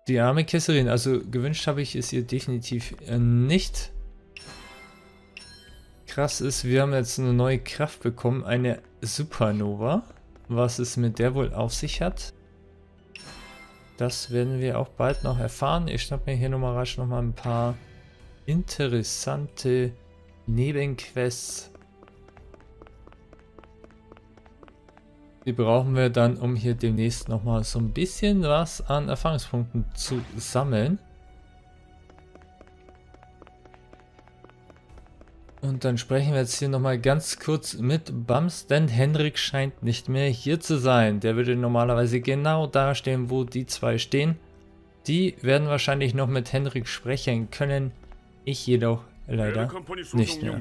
Die arme Kesserin, also gewünscht habe ich es ihr definitiv nicht. Krass ist, wir haben jetzt eine neue Kraft bekommen, eine Supernova. Was es mit der wohl auf sich hat, das werden wir auch bald noch erfahren. Ich schnapp mir hier nochmal rasch nochmal ein paar interessante Nebenquests. Die brauchen wir dann, um hier demnächst nochmal so ein bisschen was an Erfahrungspunkten zu sammeln. Und dann sprechen wir jetzt hier nochmal ganz kurz mit Bams, denn Henrik scheint nicht mehr hier zu sein. Der würde normalerweise genau da stehen, wo die zwei stehen. Die werden wahrscheinlich noch mit Henrik sprechen können. Ich jedoch leider nicht mehr.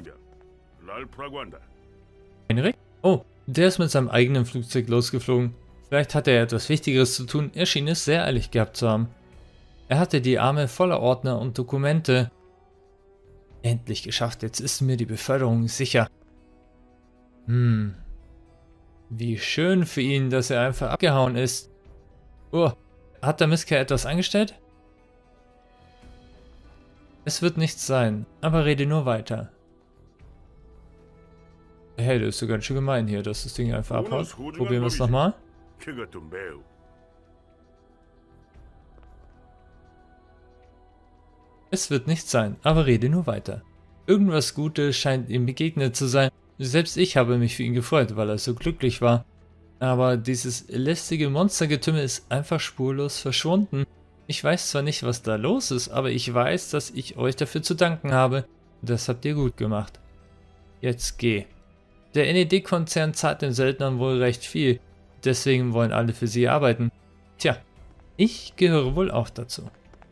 Henrik? Oh, der ist mit seinem eigenen Flugzeug losgeflogen. Vielleicht hatte er etwas Wichtigeres zu tun. Er schien es sehr eilig gehabt zu haben. Er hatte die Arme voller Ordner und Dokumente. Endlich geschafft, jetzt ist mir die Beförderung sicher. Wie schön für ihn, dass er einfach abgehauen ist. Oh, hat der Mistkerl etwas angestellt? Es wird nichts sein, aber rede nur weiter. Hey, das ist so ganz schön gemein hier, dass das Ding einfach abhaut. Probieren wir es nochmal. Es wird nichts sein, aber rede nur weiter. Irgendwas Gutes scheint ihm begegnet zu sein. Selbst ich habe mich für ihn gefreut, weil er so glücklich war. Aber dieses lästige Monstergetümmel ist einfach spurlos verschwunden. Ich weiß zwar nicht, was da los ist, aber ich weiß, dass ich euch dafür zu danken habe. Das habt ihr gut gemacht. Jetzt geh. Der NED-Konzern zahlt den Söldnern wohl recht viel. Deswegen wollen alle für sie arbeiten. Tja, ich gehöre wohl auch dazu.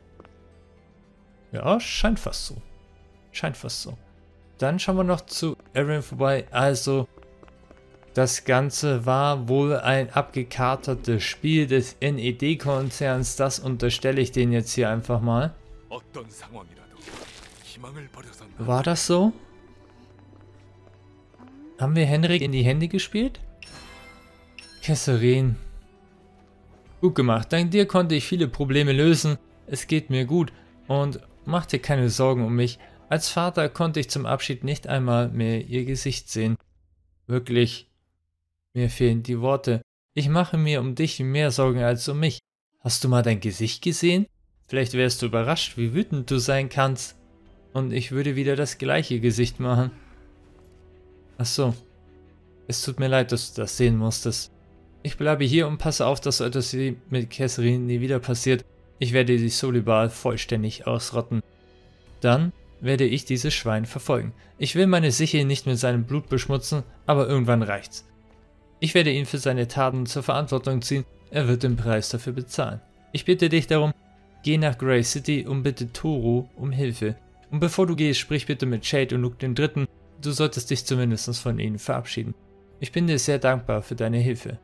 Ja, scheint fast so. Scheint fast so. Dann schauen wir noch zu Aaron vorbei. Also, das Ganze war wohl ein abgekatertes Spiel des NED-Konzerns. Das unterstelle ich denen jetzt hier einfach mal. War das so? Haben wir Henrik in die Hände gespielt? Kesserin. Gut gemacht. Dank dir konnte ich viele Probleme lösen. Es geht mir gut. Und mach dir keine Sorgen um mich. Als Vater konnte ich zum Abschied nicht einmal mehr ihr Gesicht sehen. Wirklich, mir fehlen die Worte. Ich mache mir um dich mehr Sorgen als um mich. Hast du mal dein Gesicht gesehen? Vielleicht wärst du überrascht, wie wütend du sein kannst. Und ich würde wieder das gleiche Gesicht machen. Ach so. Es tut mir leid, dass du das sehen musstest. Ich bleibe hier und passe auf, dass so etwas wie mit Kesserin nie wieder passiert. Ich werde die Solibal vollständig ausrotten. Dann werde ich dieses Schwein verfolgen. Ich will meine Sichel nicht mit seinem Blut beschmutzen, aber irgendwann reicht's. Ich werde ihn für seine Taten zur Verantwortung ziehen. Er wird den Preis dafür bezahlen. Ich bitte dich darum, geh nach Grey City und bitte Toru um Hilfe. Und bevor du gehst, sprich bitte mit Shade und Luke den Dritten. Du solltest dich zumindest von ihnen verabschieden. Ich bin dir sehr dankbar für deine Hilfe.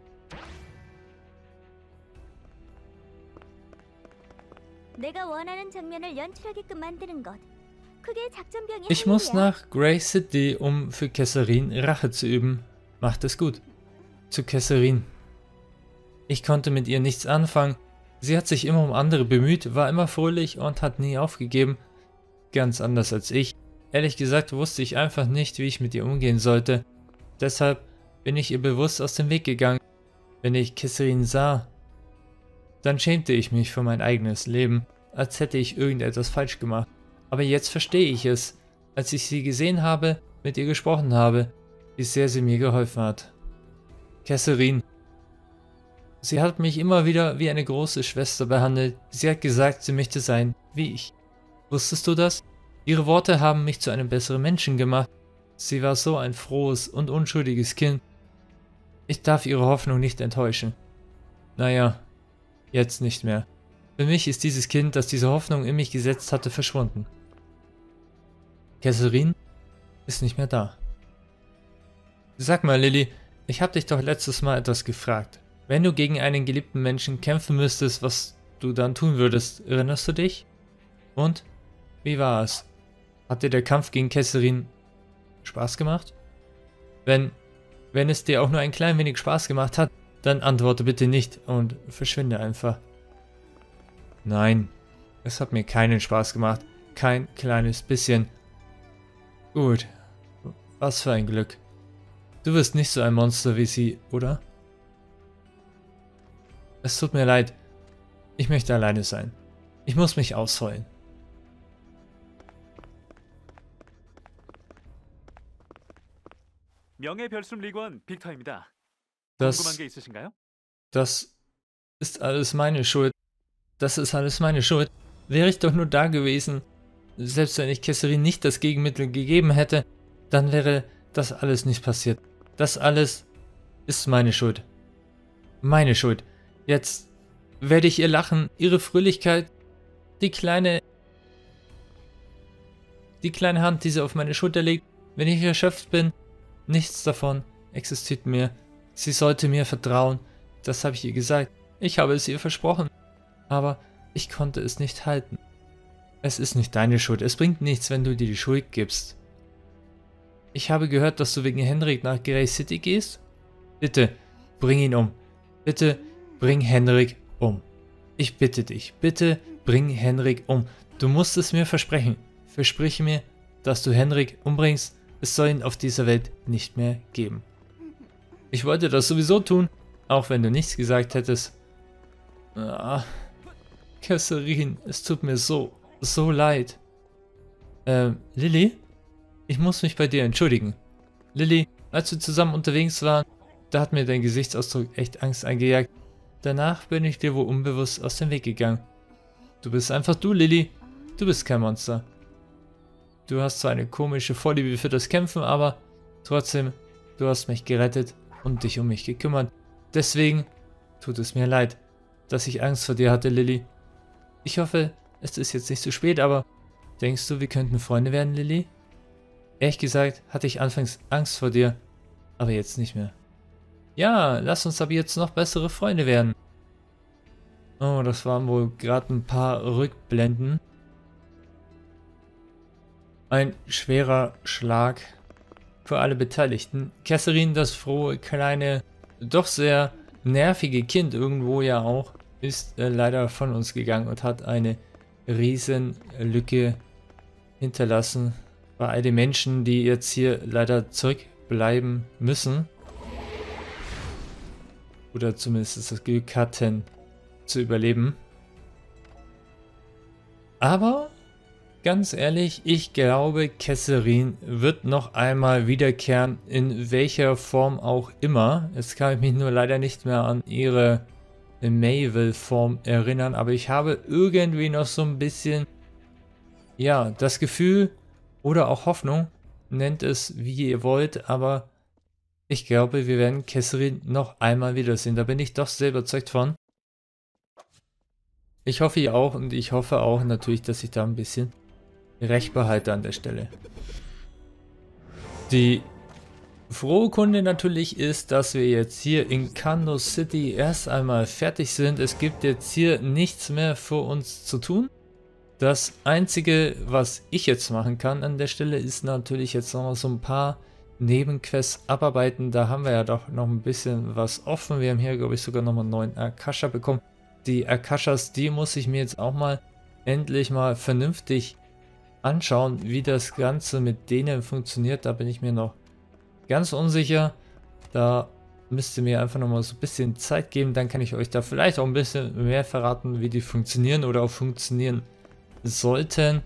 Ich muss nach Grey City, um für Kesserin Rache zu üben. Macht es gut. Zu Kesserin. Ich konnte mit ihr nichts anfangen. Sie hat sich immer um andere bemüht, war immer fröhlich und hat nie aufgegeben. Ganz anders als ich. Ehrlich gesagt wusste ich einfach nicht, wie ich mit ihr umgehen sollte. Deshalb bin ich ihr bewusst aus dem Weg gegangen. Wenn ich Kesserin sah, dann schämte ich mich für mein eigenes Leben, als hätte ich irgendetwas falsch gemacht. Aber jetzt verstehe ich es, als ich sie gesehen habe, mit ihr gesprochen habe, wie sehr sie mir geholfen hat. Kesserin. Sie hat mich immer wieder wie eine große Schwester behandelt. Sie hat gesagt, sie möchte sein wie ich. Wusstest du das? Ihre Worte haben mich zu einem besseren Menschen gemacht. Sie war so ein frohes und unschuldiges Kind. Ich darf ihre Hoffnung nicht enttäuschen. Naja, jetzt nicht mehr. Für mich ist dieses Kind, das diese Hoffnung in mich gesetzt hatte, verschwunden. Kesserin ist nicht mehr da. Sag mal, Lilly, ich habe dich doch letztes Mal etwas gefragt. Wenn du gegen einen geliebten Menschen kämpfen müsstest, was du dann tun würdest, erinnerst du dich? Und? Wie war es? Hat dir der Kampf gegen Kesserin Spaß gemacht? Wenn es dir auch nur ein klein wenig Spaß gemacht hat, dann antworte bitte nicht und verschwinde einfach. Nein, es hat mir keinen Spaß gemacht. Kein kleines bisschen. Gut, was für ein Glück. Du wirst nicht so ein Monster wie sie, oder? Es tut mir leid. Ich möchte alleine sein. Ich muss mich ausheulen. 명예별숨리관 빅터입니다. 궁금한 Das, 게 있으신가요? das ist alles meine Schuld. Das ist alles meine Schuld. Wäre ich doch nur da gewesen. Selbst wenn ich Kesserin nicht das Gegenmittel gegeben hätte, dann wäre das alles nicht passiert. Das alles ist meine Schuld. Meine Schuld. Jetzt werde ich ihr Lachen, ihre Fröhlichkeit, die kleine Hand, die sie auf meine Schulter legt, wenn ich erschöpft bin, nichts davon existiert mehr. Sie sollte mir vertrauen. Das habe ich ihr gesagt. Ich habe es ihr versprochen. Aber ich konnte es nicht halten. Es ist nicht deine Schuld. Es bringt nichts, wenn du dir die Schuld gibst. Ich habe gehört, dass du wegen Henrik nach Grey City gehst. Bitte, bring ihn um. Bitte, bring Henrik um. Ich bitte dich, bitte bring Henrik um. Du musst es mir versprechen. Versprich mir, dass du Henrik umbringst. Es soll ihn auf dieser Welt nicht mehr geben. Ich wollte das sowieso tun, auch wenn du nichts gesagt hättest. Ah, Kesserin, es tut mir so leid. Lilly? Ich muss mich bei dir entschuldigen. Lilly, als wir zusammen unterwegs waren, da hat mir dein Gesichtsausdruck echt Angst eingejagt. Danach bin ich dir wohl unbewusst aus dem Weg gegangen. Du bist einfach du, Lilly. Du bist kein Monster. Du hast zwar eine komische Vorliebe für das Kämpfen, aber trotzdem, du hast mich gerettet und dich um mich gekümmert. Deswegen tut es mir leid, dass ich Angst vor dir hatte, Lilly. Ich hoffe, es ist jetzt nicht zu spät, aber denkst du, wir könnten Freunde werden, Lilly? Ehrlich gesagt hatte ich anfangs Angst vor dir, aber jetzt nicht mehr. Ja, lass uns aber jetzt noch bessere Freunde werden. Oh, das waren wohl gerade ein paar Rückblenden. Ein schwerer Schlag für alle Beteiligten. Kesserin, das frohe, kleine, doch sehr nervige Kind irgendwo ja auch, ist leider von uns gegangen und hat eine riesen Lücke hinterlassen bei all den Menschen, die jetzt hier leider zurückbleiben müssen. Oder zumindest das Glück hatten zu überleben. Aber ganz ehrlich, ich glaube, Kesserin wird noch einmal wiederkehren, in welcher Form auch immer. Jetzt kann ich mich nur leider nicht mehr an ihre Mayville-Form erinnern, aber ich habe irgendwie noch so ein bisschen, ja, das Gefühl oder auch Hoffnung, nennt es wie ihr wollt, aber ich glaube, wir werden Kesserin noch einmal wiedersehen. Da bin ich doch sehr überzeugt von. Ich hoffe ihr auch und ich hoffe auch natürlich, dass ich da ein bisschen Recht behalte an der Stelle. Die frohe Kunde natürlich ist, dass wir jetzt hier in Kando City erst einmal fertig sind. Es gibt jetzt hier nichts mehr für uns zu tun. Das Einzige, was ich jetzt machen kann an der Stelle, ist natürlich jetzt noch so ein paar Nebenquests abarbeiten. Da haben wir ja doch noch ein bisschen was offen. Wir haben hier, glaube ich, sogar nochmal einen neuen Akasha bekommen. Die Akashas, die muss ich mir jetzt auch mal endlich mal vernünftig anschauen, wie das Ganze mit denen funktioniert. Da bin ich mir noch ganz unsicher. Da müsst ihr mir einfach nochmal so ein bisschen Zeit geben. Dann kann ich euch da vielleicht auch ein bisschen mehr verraten, wie die funktionieren oder auch funktionieren sollten.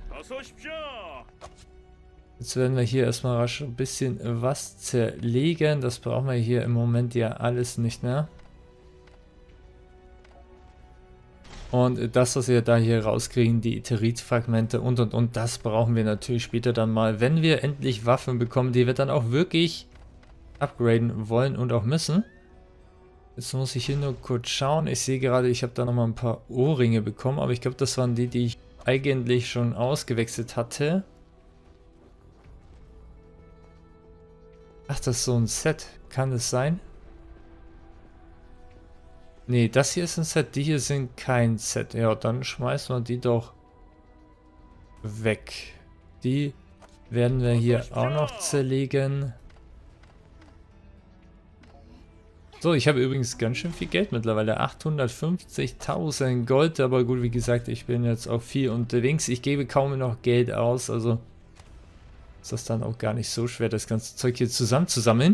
Jetzt werden wir hier erstmal rasch ein bisschen was zerlegen. Das brauchen wir hier im Moment ja alles nicht mehr. Und das, was wir da hier rauskriegen, die Iterit-Fragmente und, das brauchen wir natürlich später dann mal, wenn wir endlich Waffen bekommen, die wir dann auch wirklich upgraden wollen und auch müssen. Jetzt muss ich hier nur kurz schauen. Ich sehe gerade, ich habe da nochmal ein paar Ohrringe bekommen, aber ich glaube, das waren die, die ich eigentlich schon ausgewechselt hatte. Ach, das ist so ein Set. Kann es sein? Nee, das hier ist ein Set. Die hier sind kein Set. Ja, dann schmeißen wir die doch weg. Die werden wir hier auch noch zerlegen. So, ich habe übrigens ganz schön viel Geld mittlerweile. 850.000 Gold, aber gut, wie gesagt, ich bin jetzt auch viel unterwegs. Ich gebe kaum noch Geld aus, also ist das dann auch gar nicht so schwer, das ganze Zeug hier zusammenzusammeln.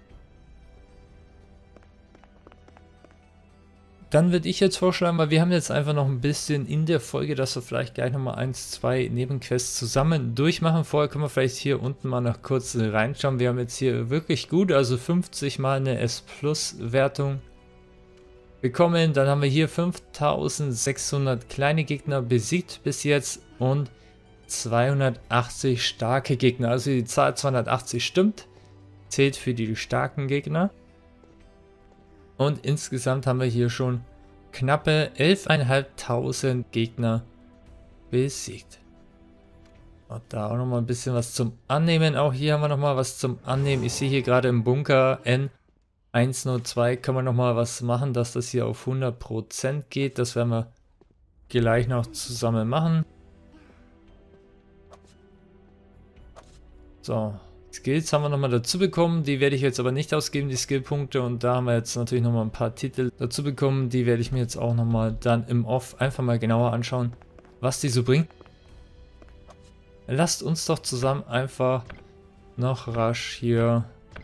Dann würde ich jetzt vorschlagen, weil wir haben jetzt einfach noch ein bisschen in der Folge, dass wir vielleicht gleich nochmal 1, 2 Nebenquests zusammen durchmachen. Vorher können wir vielleicht hier unten mal noch kurz reinschauen. Wir haben jetzt hier wirklich gut, also 50 mal eine S-Plus-Wertung bekommen. Dann haben wir hier 5600 kleine Gegner besiegt bis jetzt und 280 starke Gegner. Also die Zahl 280 stimmt, zählt für die starken Gegner. Und insgesamt haben wir hier schon knappe 11.500 Gegner besiegt. Und da auch nochmal ein bisschen was zum Annehmen. Auch hier haben wir nochmal was zum Annehmen. Ich sehe hier gerade im Bunker N102 kann man nochmal was machen, dass das hier auf 100% geht. Das werden wir gleich noch zusammen machen. So. Skills haben wir nochmal dazu bekommen, die werde ich jetzt aber nicht ausgeben, die Skillpunkte, und da haben wir jetzt natürlich nochmal ein paar Titel dazu bekommen, die werde ich mir jetzt auch nochmal dann im Off einfach mal genauer anschauen, was die so bringen. Lasst uns doch zusammen einfach noch rasch hier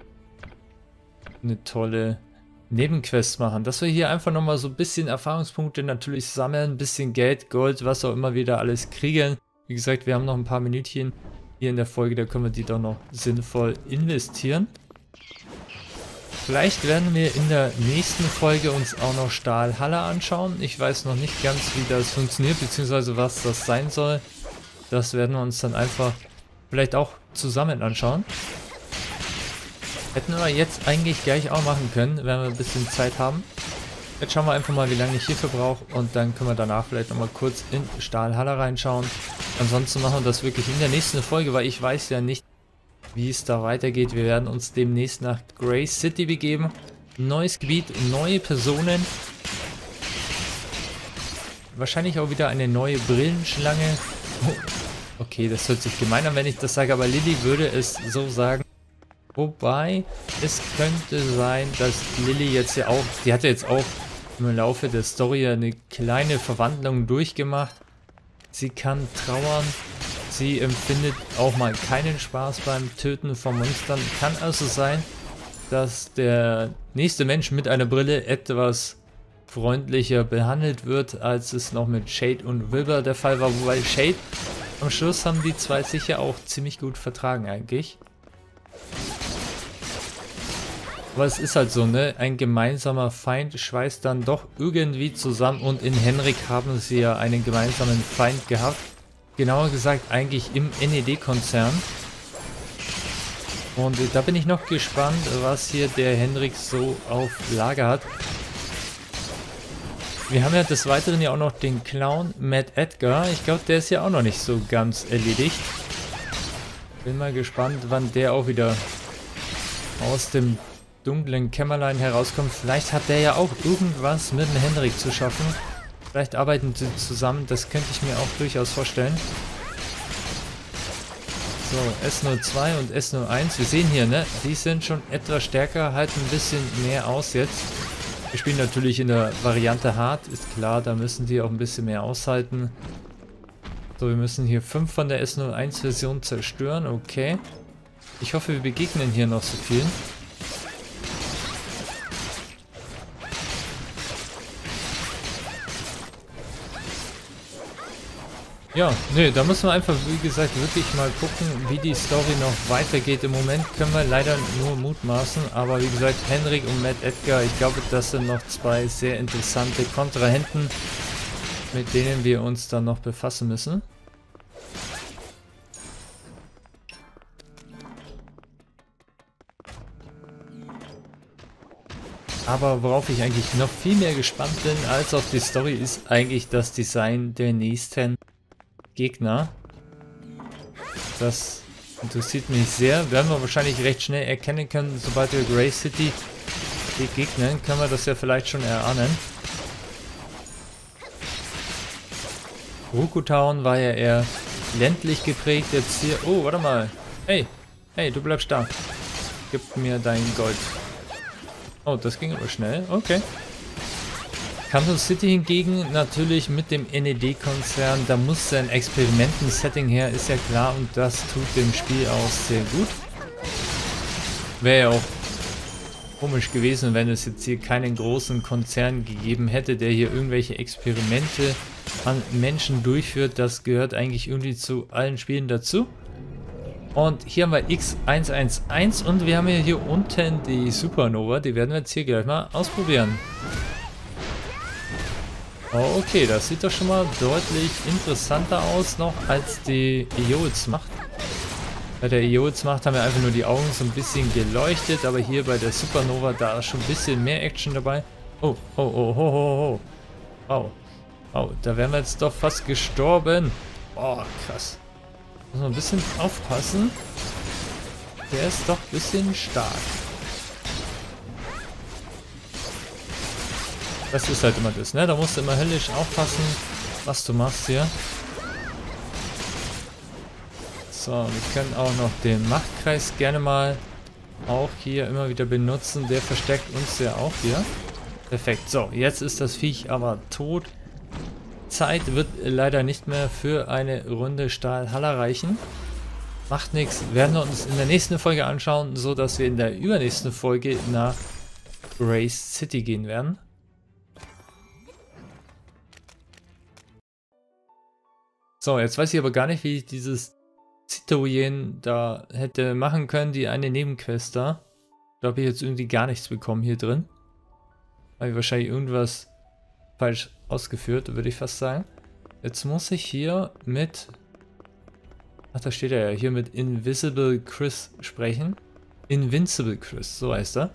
eine tolle Nebenquest machen, dass wir hier einfach nochmal so ein bisschen Erfahrungspunkte natürlich sammeln, ein bisschen Geld, Gold, was auch immer wir da alles kriegen. Wie gesagt, wir haben noch ein paar Minütchen hier in der Folge, da können wir die doch noch sinnvoll investieren. Vielleicht werden wir in der nächsten Folge uns auch noch Stahlhalle anschauen. Ich weiß noch nicht ganz, wie das funktioniert, beziehungsweise was das sein soll. Das werden wir uns dann einfach vielleicht auch zusammen anschauen. Hätten wir jetzt eigentlich gleich auch machen können, wenn wir ein bisschen Zeit haben. Jetzt schauen wir einfach mal, wie lange ich hierfür brauche, und dann können wir danach vielleicht nochmal kurz in Stahlhalle reinschauen. Ansonsten machen wir das wirklich in der nächsten Folge, weil ich weiß ja nicht, wie es da weitergeht. Wir werden uns demnächst nach Grey City begeben. Neues Gebiet, neue Personen. Wahrscheinlich auch wieder eine neue Brillenschlange. Oh, okay, das hört sich gemein an, wenn ich das sage, aber Lilly würde es so sagen. Wobei, es könnte sein, dass Lilly jetzt ja auch, die hat ja jetzt auch im Laufe der Story eine kleine Verwandlung durchgemacht. Sie kann trauern, sie empfindet auch mal keinen Spaß beim Töten von Monstern. Kann also sein, dass der nächste Mensch mit einer Brille etwas freundlicher behandelt wird, als es noch mit Shade und Wilbur der Fall war. Wobei Shade, am Schluss haben die zwei sicher auch ziemlich gut vertragen eigentlich. Aber es ist halt so, ne? Ein gemeinsamer Feind schweißt dann doch irgendwie zusammen, und in Henrik haben sie ja einen gemeinsamen Feind gehabt. Genauer gesagt eigentlich im NED-Konzern. Und da bin ich noch gespannt, was hier der Henrik so auf Lager hat. Wir haben ja des Weiteren ja auch noch den Clown Mad Edgar. Ich glaube, der ist ja auch noch nicht so ganz erledigt. Bin mal gespannt, wann der auch wieder aus dem dunklen Kämmerlein herauskommt. Vielleicht hat der ja auch irgendwas mit dem Henrik zu schaffen. Vielleicht arbeiten sie zusammen, das könnte ich mir auch durchaus vorstellen. So, S02 und S01, wir sehen hier, ne, die sind schon etwas stärker, halten ein bisschen mehr aus jetzt. Wir spielen natürlich in der Variante Hard, ist klar, da müssen die auch ein bisschen mehr aushalten. So, wir müssen hier 5 von der S01 Version zerstören, okay. Ich hoffe, wir begegnen hier noch so vielen. Ja, ne, da müssen wir einfach, wie gesagt, wirklich mal gucken, wie die Story noch weitergeht. Im Moment können wir leider nur mutmaßen, aber wie gesagt, Henrik und Mad Edgar, ich glaube, das sind noch zwei sehr interessante Kontrahenten, mit denen wir uns dann noch befassen müssen. Aber worauf ich eigentlich noch viel mehr gespannt bin als auf die Story, ist eigentlich das Design der nächsten Gegner. Das interessiert mich sehr. Werden wir wahrscheinlich recht schnell erkennen können, sobald wir Grey City begegnen, können wir das ja vielleicht schon erahnen. Rokutown war ja eher ländlich geprägt, jetzt hier... Oh, warte mal. Hey, hey, du bleibst da. Gib mir dein Gold. Oh, das ging aber schnell. Okay. Kanto City hingegen natürlich mit dem NED-Konzern, da muss ein Experimenten-Setting her, ist ja klar, und das tut dem Spiel auch sehr gut. Wäre ja auch komisch gewesen, wenn es jetzt hier keinen großen Konzern gegeben hätte, der hier irgendwelche Experimente an Menschen durchführt. Das gehört eigentlich irgendwie zu allen Spielen dazu. Und hier haben wir X111 und wir haben hier unten die Supernova, die werden wir jetzt hier gleich mal ausprobieren. Okay, das sieht doch schon mal deutlich interessanter aus noch als die Eowils-Macht. Bei der Eowils-Macht haben wir einfach nur die Augen so ein bisschen geleuchtet, aber hier bei der Supernova, da ist schon ein bisschen mehr Action dabei. Oh, oh, oh, oh, oh, oh. Wow. Oh, da wären wir jetzt doch fast gestorben. Oh, krass. Muss man ein bisschen aufpassen. Der ist doch ein bisschen stark. Das ist halt immer das, ne? Da musst du immer höllisch aufpassen, was du machst hier. So, wir können auch noch den Machtkreis gerne mal auch hier immer wieder benutzen. Der verstärkt uns ja auch hier. Perfekt. So, jetzt ist das Viech aber tot. Zeit wird leider nicht mehr für eine Runde Stahlhaller reichen. Macht nichts. Werden wir uns in der nächsten Folge anschauen, so dass wir in der übernächsten Folge nach Grace City gehen werden. So, jetzt weiß ich aber gar nicht, wie ich dieses Citoyen da hätte machen können, die eine Nebenquest da. Da habe ich jetzt irgendwie gar nichts bekommen hier drin. Habe ich wahrscheinlich irgendwas falsch ausgeführt, würde ich fast sagen. Jetzt muss ich hier mit... Ach, da steht er ja. Hier mit Invisible Chris sprechen. Invincible Chris, so heißt er.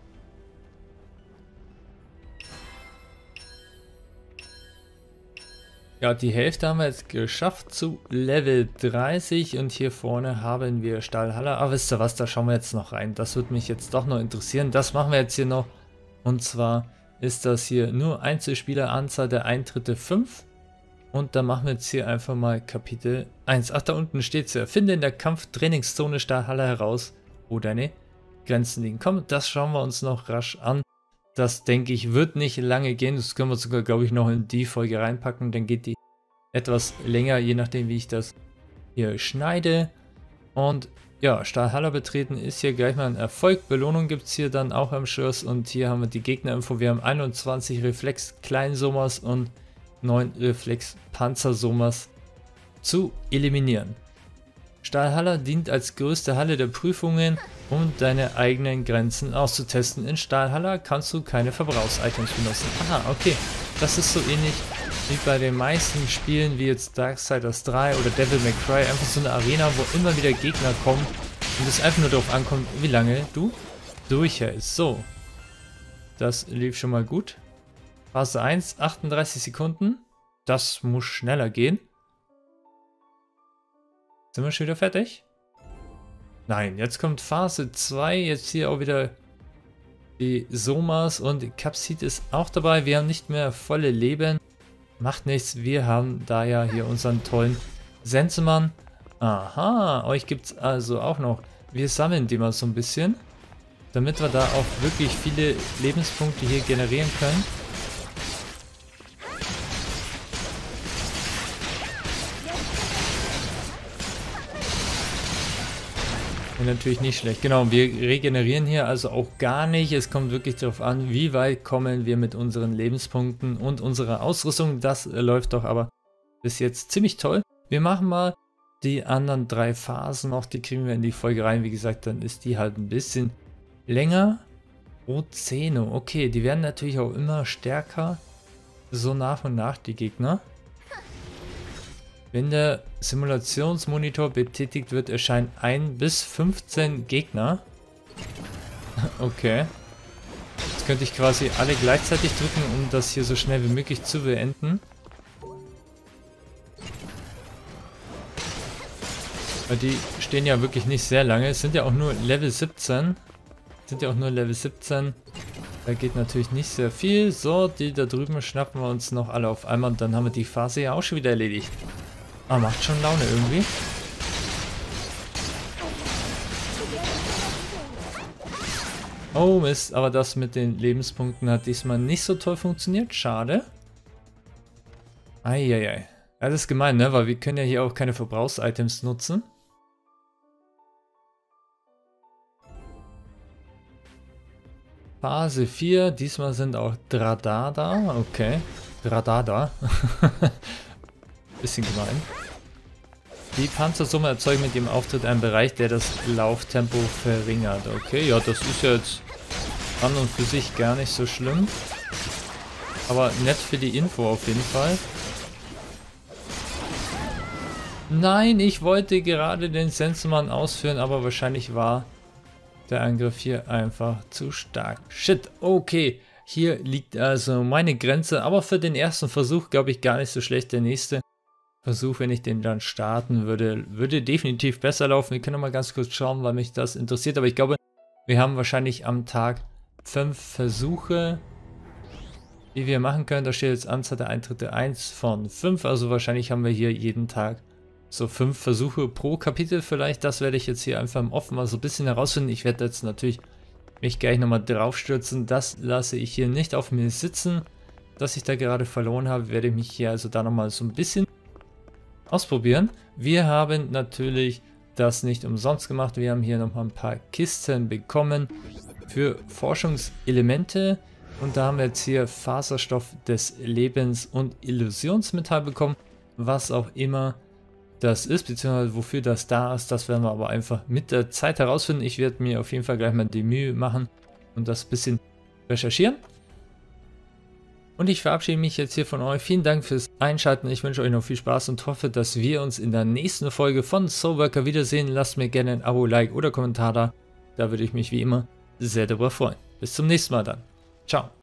Ja, die Hälfte haben wir jetzt geschafft zu Level 30 und hier vorne haben wir Stahlhaller. Aber wisst ihr was, da schauen wir jetzt noch rein. Das würde mich jetzt doch noch interessieren. Das machen wir jetzt hier noch. Und zwar ist das hier nur Einzelspieleranzahl der Eintritte 5. Und dann machen wir jetzt hier einfach mal Kapitel 1. Ach, da unten steht es ja. Finde in der Kampftrainingszone Stahlhaller heraus, wo deine Grenzen liegen. Komm, das schauen wir uns noch rasch an. Das, denke ich, wird nicht lange gehen. Das können wir sogar, glaube ich, noch in die Folge reinpacken. Dann geht die etwas länger, je nachdem, wie ich das hier schneide. Und ja, Stahlhaller betreten ist hier gleich mal ein Erfolg. Belohnung gibt es hier dann auch am Schluss. Und hier haben wir die Gegnerinfo. Wir haben 21 Reflex-Kleinsomas und 9 Reflex-Panzersomas zu eliminieren. Stahlhaller dient als größte Halle der Prüfungen, um deine eigenen Grenzen auszutesten. In Stahlhaller kannst du keine Verbrauchsitems benutzen. Aha, okay. Das ist so ähnlich wie bei den meisten Spielen, wie jetzt Darksiders 3 oder Devil May Cry. Einfach so eine Arena, wo immer wieder Gegner kommen und es einfach nur darauf ankommt, wie lange du durchhältst. So, das lief schon mal gut. Phase 1, 38 Sekunden. Das muss schneller gehen. Sind wir schon wieder fertig? Nein, jetzt kommt Phase 2. Jetzt hier auch wieder die Somas und Capsid ist auch dabei. Wir haben nicht mehr volle Leben. Macht nichts. Wir haben da ja hier unseren tollen Sensemann. Aha, euch gibt es also auch noch. Wir sammeln die mal so ein bisschen, damit wir da auch wirklich viele Lebenspunkte hier generieren können. Und natürlich nicht schlecht. Genau, wir regenerieren hier also auch gar nicht. Es kommt wirklich darauf an, wie weit kommen wir mit unseren Lebenspunkten und unserer Ausrüstung. Das läuft doch aber bis jetzt ziemlich toll. Wir machen mal die anderen 3 Phasen noch. Die kriegen wir in die Folge rein. Wie gesagt, dann ist die halt ein bisschen länger. Ozeno, okay, die werden natürlich auch immer stärker. So nach und nach die Gegner. Wenn der Simulationsmonitor betätigt wird, erscheinen 1 bis 15 Gegner. Okay. Jetzt könnte ich quasi alle gleichzeitig drücken, um das hier so schnell wie möglich zu beenden. Weil die stehen ja wirklich nicht sehr lange. Es sind ja auch nur Level 17. Da geht natürlich nicht sehr viel. So, die da drüben schnappen wir uns noch alle auf einmal und dann haben wir die Phase ja auch schon wieder erledigt. Ah, macht schon Laune irgendwie. Oh Mist, aber das mit den Lebenspunkten hat diesmal nicht so toll funktioniert. Schade. Eieiei. Ja, das ist gemein, ne? Weil wir können ja hier auch keine Verbrauchsitems nutzen. Phase 4. Diesmal sind auch Dradada. Okay. Dradada. Bisschen gemein. Die Panzersumme erzeugen mit ihrem Auftritt einen Bereich, der das Lauftempo verringert. Okay, ja, das ist jetzt an und für sich gar nicht so schlimm. Aber nett für die Info auf jeden Fall. Nein, ich wollte gerade den Sensenmann ausführen, aber wahrscheinlich war der Angriff hier einfach zu stark. Shit, okay. Hier liegt also meine Grenze, aber für den ersten Versuch glaube ich gar nicht so schlecht. Der nächste Versuch, wenn ich den dann starten würde, würde definitiv besser laufen. Wir können mal ganz kurz schauen, weil mich das interessiert. Aber ich glaube, wir haben wahrscheinlich am Tag 5 Versuche, die wir machen können. Da steht jetzt Anzahl der Eintritte 1 von 5. Also wahrscheinlich haben wir hier jeden Tag so 5 Versuche pro Kapitel vielleicht. Das werde ich jetzt hier einfach im Offen mal so ein bisschen herausfinden. Ich werde jetzt natürlich mich gleich nochmal draufstürzen. Das lasse ich hier nicht auf mir sitzen. Dass ich da gerade verloren habe, werde ich mich hier also da nochmal so ein bisschen ausprobieren. Wir haben natürlich das nicht umsonst gemacht. Wir haben hier nochmal ein paar Kisten bekommen für Forschungselemente. Und da haben wir jetzt hier Faserstoff des Lebens und Illusionsmetall bekommen. Was auch immer das ist, beziehungsweise wofür das da ist, das werden wir aber einfach mit der Zeit herausfinden. Ich werde mir auf jeden Fall gleich mal die Mühe machen und das ein bisschen recherchieren. Und ich verabschiede mich jetzt hier von euch. Vielen Dank fürs Einschalten. Ich wünsche euch noch viel Spaß und hoffe, dass wir uns in der nächsten Folge von Soulworker wiedersehen. Lasst mir gerne ein Abo, Like oder Kommentar da. Da würde ich mich wie immer sehr darüber freuen. Bis zum nächsten Mal dann. Ciao.